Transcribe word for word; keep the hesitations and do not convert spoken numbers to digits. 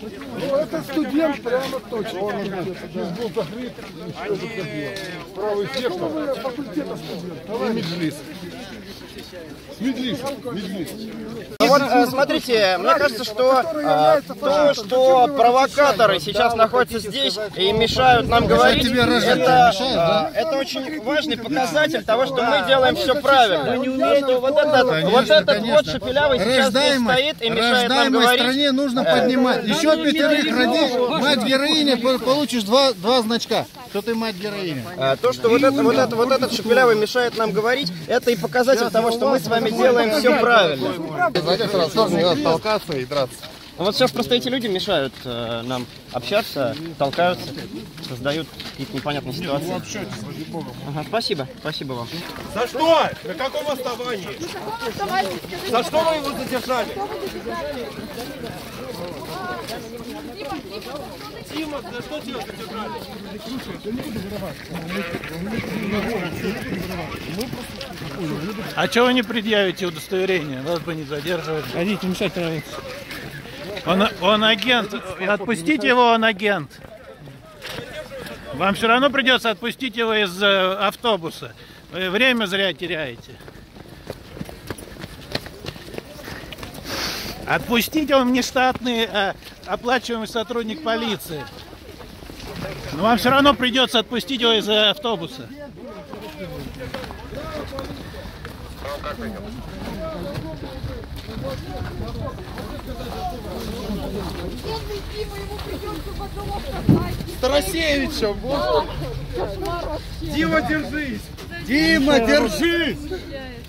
Ну, это студент прямо точно. Он здесь был закрыт. Правый сектор. Факультета студент. Меджлис. Меджлис. Меджлис. Ну вот, э, смотрите, мне кажется, что э, то, что провокаторы сейчас находятся здесь и мешают нам говорить, это, э, это очень важный показатель того, что мы делаем все правильно. Вы не умеете, вот этот, конечно, вот, этот вот шепелявый сейчас здесь стоит и мешает нам говорить. Стране нужно поднимать. Еще пятерых родишь, мать героиня, получишь два, два значка, что ты мать героиня. Э, то, что вот, это, вот, это, вот этот шепелявый мешает нам говорить, это и показатель того, что мы с вами делаем все правильно. Знаете, сразу не надо толкаться и драться. Ну вот сейчас просто эти люди мешают э, нам общаться, толкаются, создают какие-то непонятные ситуации. Ну, общайтесь, ради бога. Ага, спасибо, спасибо вам. За что? На каком основании? За что вы его задержали? Дима, за что тебя задержали? А чего вы не предъявите удостоверение? Вас бы не задерживали. Хотите мешать травиться. Он, он агент. Отпустите его, он агент. Вам все равно придется отпустить его из э, автобуса. Вы время зря теряете. Отпустите, он нештатный, а оплачиваемый сотрудник полиции. Но вам все равно придется отпустить его из э, автобуса. Старосевича, вот. Дима, держись! Дима, держись!